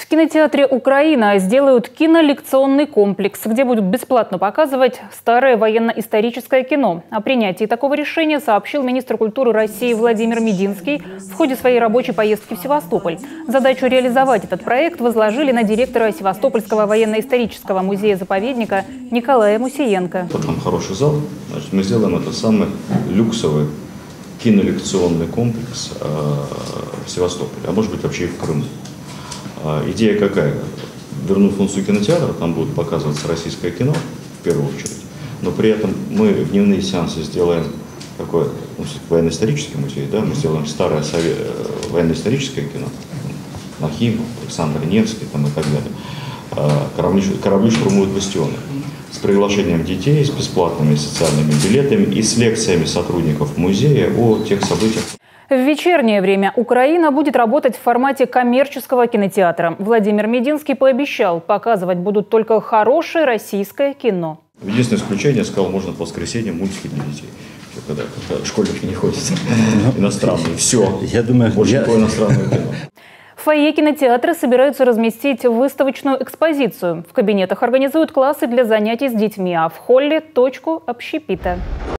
В кинотеатре «Украина» сделают кинолекционный комплекс, где будут бесплатно показывать старое военно-историческое кино. О принятии такого решения сообщил министр культуры России Владимир Мединский в ходе своей рабочей поездки в Севастополь. Задачу реализовать этот проект возложили на директора Севастопольского военно-исторического музея-заповедника Николая Мусиенко. Там хороший зал, значит, мы сделаем это самый люксовый кинолекционный комплекс в Севастополе, а может быть вообще и в Крыму. Идея какая? Вернуть функцию кинотеатра, там будет показываться российское кино в первую очередь, но при этом мы в дневные сеансы сделаем такой военно-исторический музей, да, мы сделаем старое военно-историческое кино, Нахимов, Александр Невский там, и так далее. Корабли штурмуют бастионы. С приглашением детей, с бесплатными социальными билетами и с лекциями сотрудников музея о тех событиях. В вечернее время «Украина» будет работать в формате коммерческого кинотеатра. Владимир Мединский пообещал, показывать будут только хорошее российское кино. Единственное исключение, сказал, можно в воскресенье мультики для детей. Когда школьники не ходят, иностранные. Все, я думаю, больше никакого иностранного кино. В фойе кинотеатра собираются разместить выставочную экспозицию. В кабинетах организуют классы для занятий с детьми, а в холле – точку общепита.